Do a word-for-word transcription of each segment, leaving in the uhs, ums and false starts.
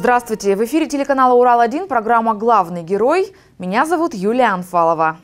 Здравствуйте! В эфире телеканала Урал один, программа «Главный герой». Меня зовут Юлия Анфалова.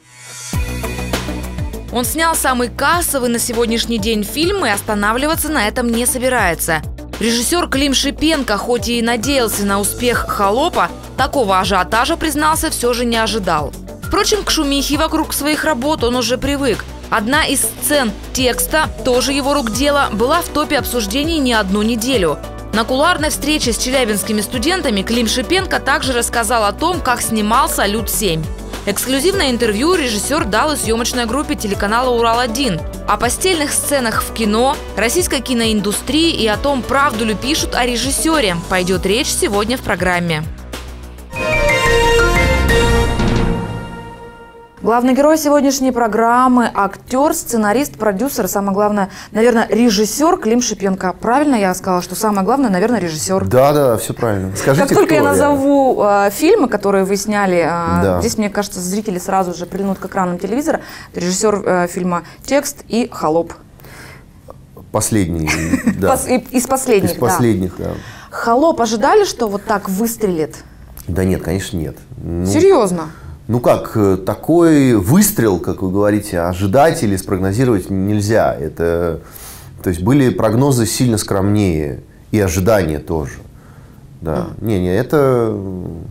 Он снял самый кассовый на сегодняшний день фильм и останавливаться на этом не собирается. Режиссер Клим Шипенко, хоть и надеялся на успех «Холопа», такого ажиотажа, признался, все же не ожидал. Впрочем, к шумихе вокруг своих работ он уже привык. Одна из сцен текста, тоже его рук дело, была в топе обсуждений не одну неделю. На кулуарной встрече с челябинскими студентами Клим Шипенко также рассказал о том, как снимал «Салют семь». Эксклюзивное интервью режиссер дал и съемочной группе телеканала Урал один. О постельных сценах в кино, российской киноиндустрии и о том, правду ли пишут о режиссере, пойдет речь сегодня в программе. Главный герой сегодняшней программы – актер, сценарист, продюсер, самое главное, наверное, режиссер Клим Шипенко. Правильно я сказала, что самое главное, наверное, режиссер? Да, да, все правильно. Скажите, как только я назову я? э, фильмы, которые вы сняли, э, да. здесь, мне кажется, зрители сразу же прильнут к экранам телевизора. Режиссер э, фильма «Текст» и «Холоп». Последний, да. Из последних, Из последних, да. «Холоп» ожидали, что вот так выстрелит? Да нет, конечно, нет. Серьезно? Ну как, такой выстрел, как вы говорите, ожидать или спрогнозировать нельзя. Это, то есть были прогнозы сильно скромнее и ожидания тоже. Да. Mm. Не, не, это,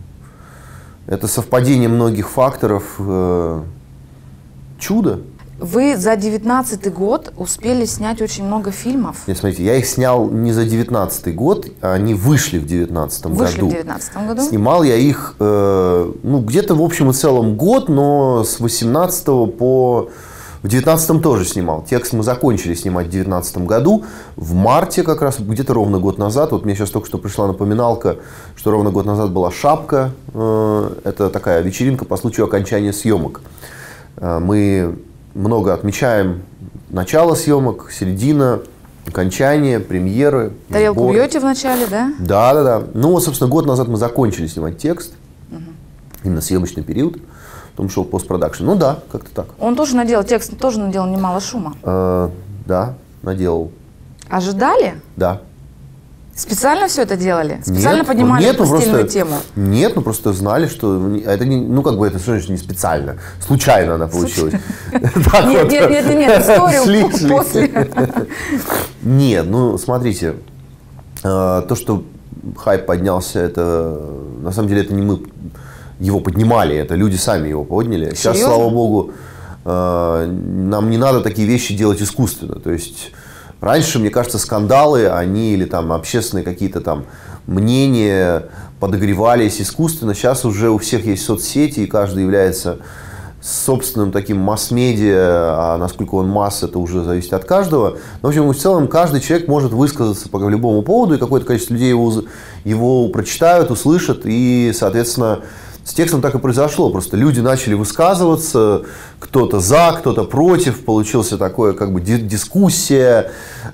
это совпадение многих факторов. Э, чудо. Вы за девятнадцатый год успели снять очень много фильмов. Нет, смотрите, я их снял не за девятнадцатый год, а они вышли в девятнадцатом году. Вышли в девятнадцатом году? Снимал я их, э, ну, где-то в общем и целом год, но с восемнадцатого по... В девятнадцатом тоже снимал. Текст мы закончили снимать в девятнадцатом году. В марте как раз, где-то ровно год назад, вот мне сейчас только что пришла напоминалка, что ровно год назад была «Шапка». Э, это такая вечеринка по случаю окончания съемок. Э, мы... много отмечаем начало съемок, середина, окончание, премьеры. Тарелку сбор. бьете в начале, да? Да, да, да. Ну вот, собственно, год назад мы закончили снимать текст. Угу. Именно съемочный период. Потом шел постпродакшн. Ну да, как-то так. Он тоже наделал, текст тоже наделал немало шума. Э, да, наделал. Ожидали? Да. Специально все это делали? Специально нет, поднимали нет, постельную просто, тему? Нет, ну просто знали, что это не, ну как бы это не специально, случайно она получилась. Нет, нет, нет, нет, историю после. Нет, ну смотрите, то, что хайп поднялся, это на самом деле это не мы его поднимали, это люди сами его подняли. Сейчас, слава богу, нам не надо такие вещи делать искусственно, то есть. Раньше, мне кажется, скандалы, они или там общественные какие-то там мнения подогревались искусственно. Сейчас уже у всех есть соцсети, и каждый является собственным таким масс-медиа, а насколько он масс, это уже зависит от каждого. Но, в общем, в целом, каждый человек может высказаться по любому поводу, и какое-то количество людей его, его прочитают, услышат, и, соответственно, с текстом так и произошло. Просто люди начали высказываться, кто-то за, кто-то против. Получился такое как бы дискуссия.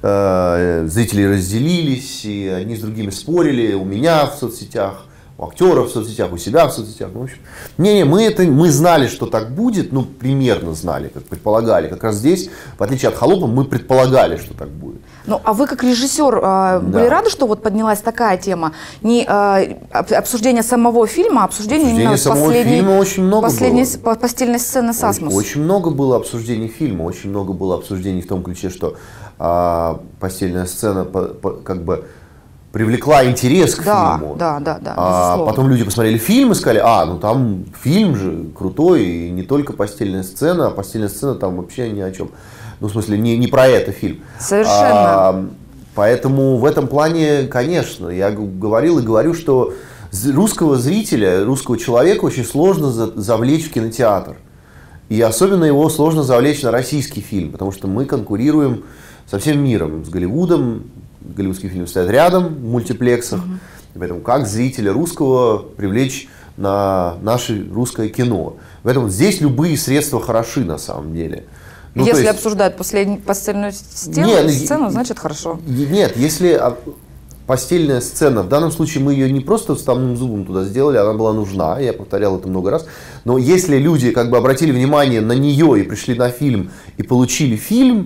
Э, зрители разделились, и одни с другими спорили. У меня в соцсетях, у актеров в соцсетях, у себя в соцсетях. Ну, в общем, не-не, мы, это, мы знали, что так будет, ну, примерно знали, как предполагали. Как раз здесь, в отличие от «Холопа», мы предполагали, что так будет. Ну, а вы как режиссер э, да. были рады, что вот поднялась такая тема? Не э, обсуждение самого фильма, а обсуждение, обсуждение именно самого последней, фильма очень много последней, было. постельной сцены с Асмус. Очень, очень много было обсуждений фильма, очень много было обсуждений в том ключе, что э, постельная сцена по, по, как бы привлекла интерес к да, фильму. Да, да, да, а потом люди посмотрели фильм и сказали, а, ну там фильм же крутой, и не только постельная сцена, а постельная сцена там вообще ни о чем. Ну, в смысле, не, не про это фильм. Совершенно. А, поэтому в этом плане, конечно, я говорил и говорю, что русского зрителя, русского человека очень сложно завлечь в кинотеатр. И особенно его сложно завлечь на российский фильм, потому что мы конкурируем со всем миром, с Голливудом. Голливудские фильмы стоят рядом в мультиплексах. Угу. Поэтому как зрителя русского привлечь на наше русское кино? Поэтому здесь любые средства хороши на самом деле. Ну, если есть, обсуждают последнюю постельную стену, нет, сцену, значит хорошо. Нет, если постельная сцена, в данном случае мы ее не просто вставным зубом туда сделали, она была нужна, я повторял это много раз, но если люди как бы обратили внимание на нее и пришли на фильм и получили фильм,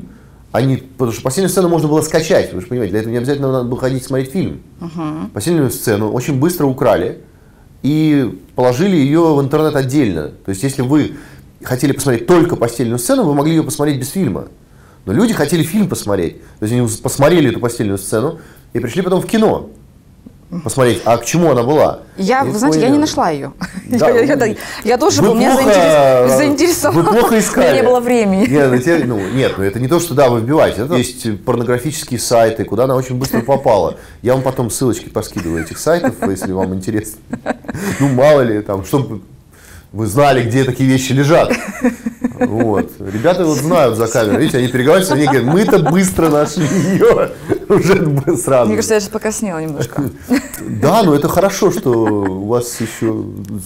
Они, потому что постельную сцену можно было скачать, вы же понимаете, для этого не обязательно надо было ходить смотреть фильм. Uh-huh. Постельную сцену очень быстро украли и положили ее в интернет отдельно. То есть, если вы хотели посмотреть только постельную сцену, вы могли ее посмотреть без фильма. Но люди хотели фильм посмотреть. То есть, они посмотрели эту постельную сцену и пришли потом в кино посмотреть, а к чему она была. Я, вы знаете, я не нашла ее. Да, я, я, я тоже был, меня плохо, заинтересовала. Вы плохо искали. У меня не было времени. Нет, ну, нет, ну это не то, что да, вы вбиваете. Это есть порнографические сайты, куда она очень быстро попала. Я вам потом ссылочки поскидываю этих сайтов, если вам интересно. Ну, мало ли, там, чтобы вы знали, где такие вещи лежат. Вот. Ребята вот знают за камерой. Видите, они переговариваются, они говорят, мы-то быстро нашли ее. Уже сразу. Мне кажется, я сейчас покраснела немножко. Да, но это хорошо, что у вас еще...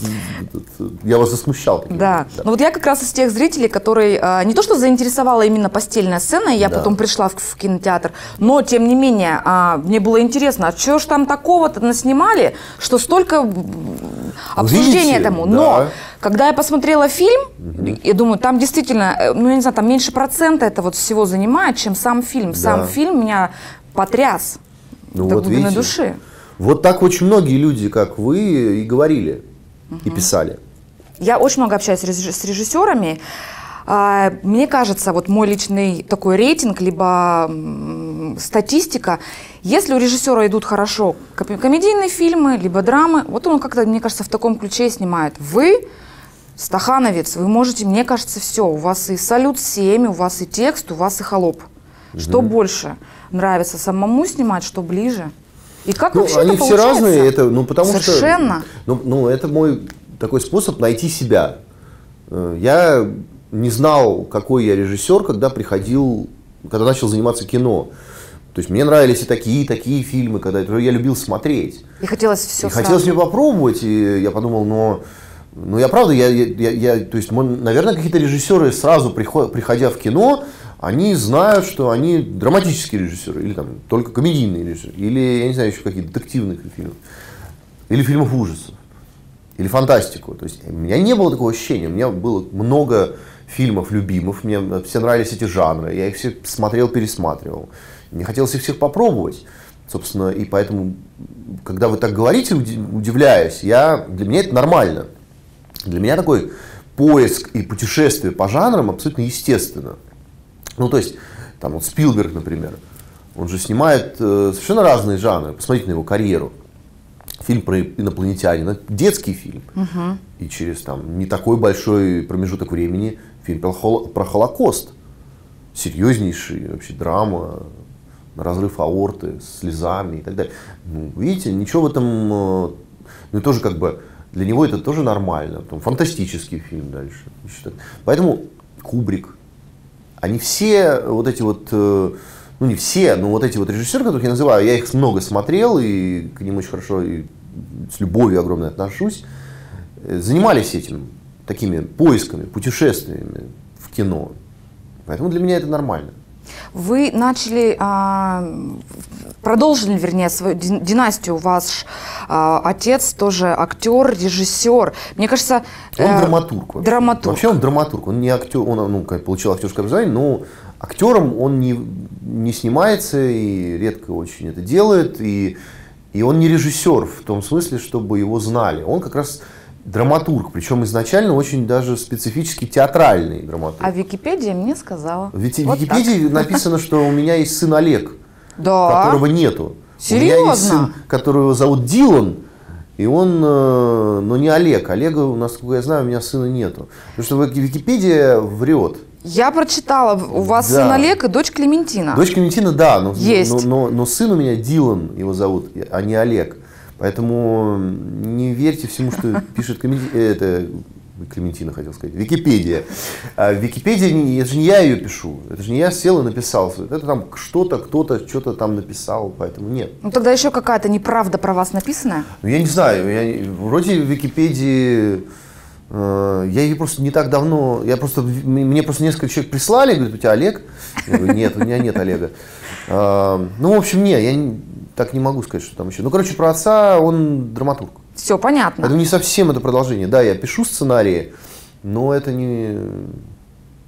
Я вас засмущал. Да. Но вот я как раз из тех зрителей, которые не то что заинтересовала именно постельная сцена, я да. потом пришла в, в кинотеатр, но тем не менее мне было интересно, а что ж там такого-то наснимали, что столько обсуждения Видите? этому. Да. Но когда я посмотрела фильм, угу. я думаю, там действительно, ну я не знаю, там меньше процента этого вот всего занимает, чем сам фильм. Сам да. фильм меня потряс ну, до вот глубины видите, души. Вот так очень многие люди, как вы, и говорили, угу. и писали. Я очень много общаюсь с режиссерами. Мне кажется, вот мой личный такой рейтинг, либо статистика, если у режиссера идут хорошо комедийные фильмы, либо драмы, вот он как-то, мне кажется, в таком ключе снимает. Вы, стахановец, вы можете, мне кажется, все. У вас и «Салют семь», у вас и текст, у вас и «Холоп». Угу. Что больше нравится самому снимать, что ближе? И как ну, вообще они это все получается? разные, это, ну, потому Совершенно. что... Ну, ну, это мой такой способ найти себя. Я не знал, какой я режиссер, когда приходил, когда начал заниматься кино. То есть мне нравились и такие, и такие фильмы, когда я любил смотреть. И хотелось все и хотелось мне попробовать, и я подумал, но... Ну, я правда, я, я, я, то есть, наверное, какие-то режиссеры сразу, приход, приходя в кино, они знают, что они драматические режиссеры, или там только комедийные режиссеры, или, я не знаю, еще какие-то детективные фильмы, или фильмов ужасов, или фантастику. То есть, у меня не было такого ощущения, у меня было много фильмов любимых, мне все нравились эти жанры, я их все смотрел, пересматривал. Мне хотелось их всех попробовать, собственно, и поэтому, когда вы так говорите, удивляюсь, я, для меня это нормально. Для меня такой поиск и путешествие по жанрам абсолютно естественно. Ну, то есть, там вот Спилберг, например, он же снимает э, совершенно разные жанры. Посмотрите на его карьеру. Фильм про инопланетянина, детский фильм. Угу. И через там, не такой большой промежуток времени фильм про, хол про Холокост. Серьезнейший, вообще драма, разрыв аорты, с слезами и так далее. Ну, видите, ничего в этом, э, ну, тоже как бы... Для него это тоже нормально. Потом фантастический фильм дальше. Поэтому Кубрик. Они все вот эти вот, ну не все, но вот эти вот режиссеры, которых я называю, я их много смотрел и к ним очень хорошо и с любовью огромной отношусь, занимались этим, такими поисками, путешествиями в кино. Поэтому для меня это нормально. Вы начали, продолжили, вернее, свою династию. Ваш отец тоже актер, режиссер. Мне кажется... Он э, драматург. Вообще. Драматург. Вообще он драматург. Он не актер, он ну, получил актерское образование, но актером он не, не снимается и редко очень это делает. И, и он не режиссер в том смысле, чтобы его знали. Он как раз... драматург, причем изначально очень даже специфически театральный драматург. А Википедия мне сказала. Ведь в вот Википедии так. написано, что у меня есть сын Олег, да. которого нету. Серьезно? У меня есть сын, которого зовут Дилан, и он, но не Олег. Олега, насколько я знаю, у меня сына нету. Потому что Википедия врет. Я прочитала, у вас да. сын Олег и дочь Клементина. Дочь Клементина, да, но, есть. Но, но, но сын у меня Дилан, его зовут, а не Олег. Поэтому не верьте всему, что пишет Клементина, это, Клементина, хотел сказать, Википедия. А Википедия, это же не я ее пишу, это же не я сел и написал. Это там что-то, кто-то что-то там написал, поэтому нет. Ну тогда еще какая-то неправда про вас написанная? Ну, я не знаю, я, вроде в Википедии, э, я ее просто не так давно, я просто, мне просто несколько человек прислали, говорят, у тебя Олег? Я говорю, нет, у меня нет Олега. Э, ну, в общем, нет, я не... Так не могу сказать, что там еще. Ну, короче, про отца он драматург. Все понятно. Это не совсем это продолжение. Да, я пишу сценарии, но это не...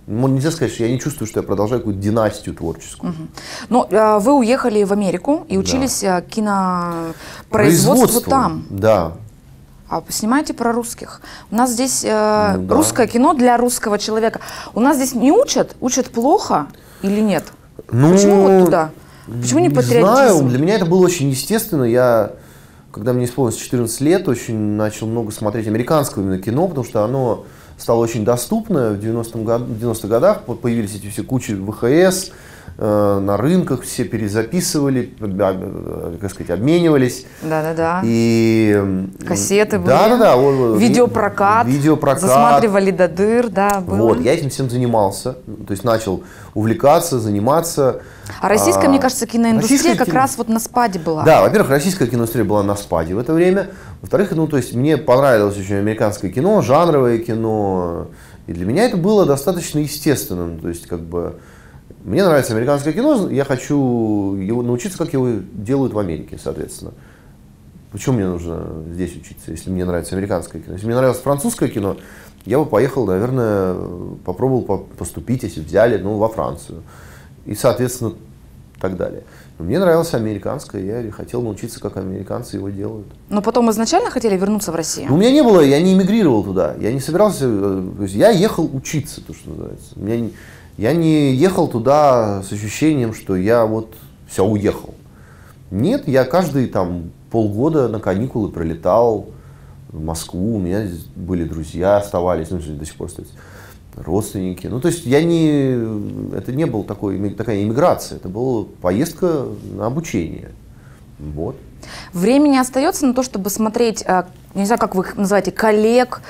Нельзя сказать, что я не чувствую, что я продолжаю какую-то династию творческую. Угу. Но э, вы уехали в Америку и учились да. кинопроизводству там. Да. А снимаете про русских. У нас здесь э, ну, да. русское кино для русского человека. У нас здесь не учат? Учат плохо или нет? Ну, почему вот туда? Почему не, не патриотизм? Знаю. Для меня это было очень естественно. Я, когда мне исполнилось четырнадцать лет, очень начал много смотреть американского именно кино, потому что оно стало очень доступно. В девяностых годах появились эти все кучи вэ ха эс, э, на рынках все перезаписывали, как сказать, обменивались. Да-да-да. И кассеты были. Да-да-да. Видеопрокат. Видеопрокат. Засматривали до дыр, да, было. Вот, я этим всем занимался. То есть начал увлекаться, заниматься. А российская, а, мне кажется, киноиндустрия как кино... раз вот на спаде была. Да, во-первых, российская киноиндустрия была на спаде в это время. Во-вторых, ну, то есть мне понравилось очень американское кино, жанровое кино. И для меня это было достаточно естественным. То есть, как бы, мне нравится американское кино, я хочу его научиться, как его делают в Америке, соответственно. Почему мне нужно здесь учиться, если мне нравится американское кино? Если мне нравилось французское кино, я бы поехал, наверное, попробовал поступить, если взяли, ну, во Францию. И, соответственно, так далее. Но мне нравилось американское, я хотел научиться, как американцы его делают. Но потом изначально хотели вернуться в Россию? У меня не было, я не эмигрировал туда, я не собирался, то есть я ехал учиться, то, что называется. У меня, я не ехал туда с ощущением, что я вот все, уехал. Нет, я каждые там полгода на каникулы прилетал в Москву, у меня были друзья, оставались, ну, до сих пор остаются. Родственники. Ну, то есть я не, это не была такой, такая иммиграция, это была поездка на обучение. Вот. Времени остается на то, чтобы смотреть, не знаю, как вы их называете, коллег,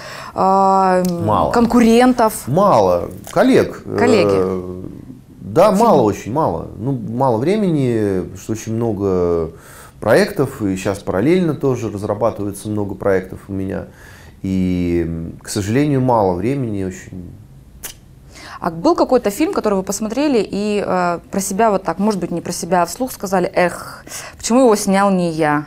мало. Конкурентов? Мало. Коллег. Коллеги. Да, Фильм. мало, очень мало. Ну, мало времени, потому что очень много проектов, и сейчас параллельно тоже разрабатывается много проектов у меня. И, к сожалению, мало времени очень. А был какой-то фильм, который вы посмотрели и э, про себя вот так, может быть, не про себя, а вслух сказали, эх, почему его снял не я?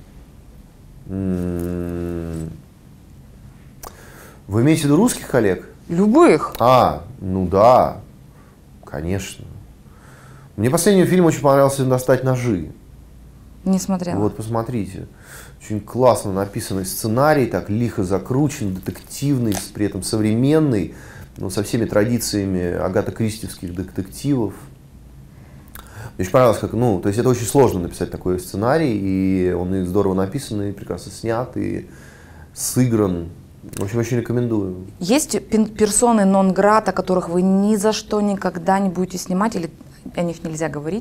Вы имеете в виду русских коллег? Любых. А, ну да, конечно. Мне последний фильм очень понравился «Достать ножи». Не смотрела. Вот, посмотрите. Очень классно написанный сценарий, так лихо закручен, детективный, при этом современный, но со всеми традициями агатокристиевских детективов. Мне очень понравилось, как, ну, то есть это очень сложно написать такой сценарий, и он и здорово написан, и прекрасно снят, и сыгран. В общем, очень рекомендую. Есть персоны нон-грата, которых вы ни за что никогда не будете снимать, или о них нельзя говорить?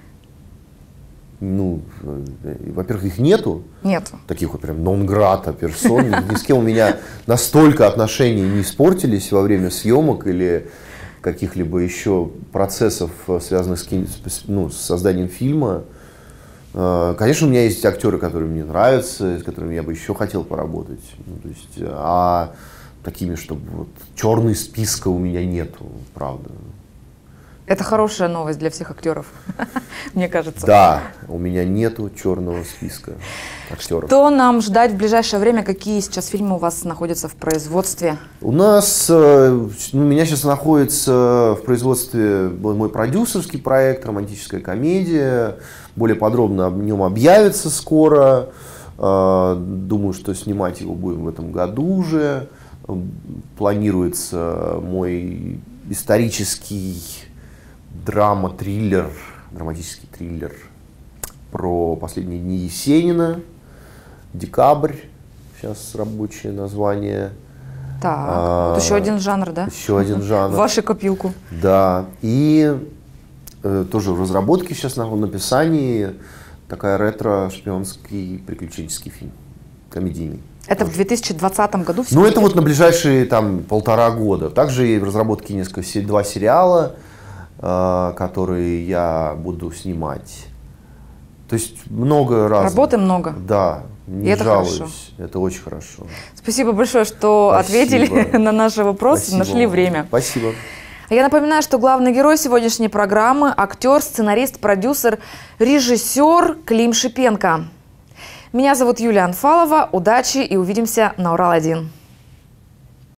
Ну, во-первых, их нету. Нет. Таких вот прям нон-грата персон. Ни с кем у меня настолько отношения не испортились во время съемок или каких-либо еще процессов, связанных с, ну, с созданием фильма. Конечно, у меня есть актеры, которые мне нравятся, с которыми я бы еще хотел поработать. Ну, то есть, а такими, чтобы вот черный списка у меня нету, правда. Это хорошая новость для всех актеров, мне кажется. Да, у меня нету черного списка актеров. Что нам ждать в ближайшее время? Какие сейчас фильмы у вас находятся в производстве? У нас, ну, у меня сейчас находится в производстве мой продюсерский проект «Романтическая комедия». Более подробно о нем объявится скоро. Думаю, что снимать его будем в этом году уже. Планируется мой исторический драма-триллер, драматический триллер про последние дни Есенина, «Декабрь», сейчас рабочее название. Так, а, вот еще один жанр, да? Еще один жанр. Вашу копилку. Да, и э, тоже в разработке сейчас, на написании, такая ретро-шпионский приключенческий фильм, комедийный. Это тоже в две тысячи двадцатом году все? Ну, это вот на ближайшие там полтора года. Также и в разработке несколько, два сериала, которые я буду снимать. То есть много разных. Работы много. Да, не и это жалуюсь. Хорошо. Это очень хорошо. Спасибо большое, что Спасибо. ответили на наши вопросы, Спасибо. нашли время. Спасибо. Я напоминаю, что главный герой сегодняшней программы – актер, сценарист, продюсер, режиссер Клим Шипенко. Меня зовут Юлия Анфалова. Удачи и увидимся на Урал один.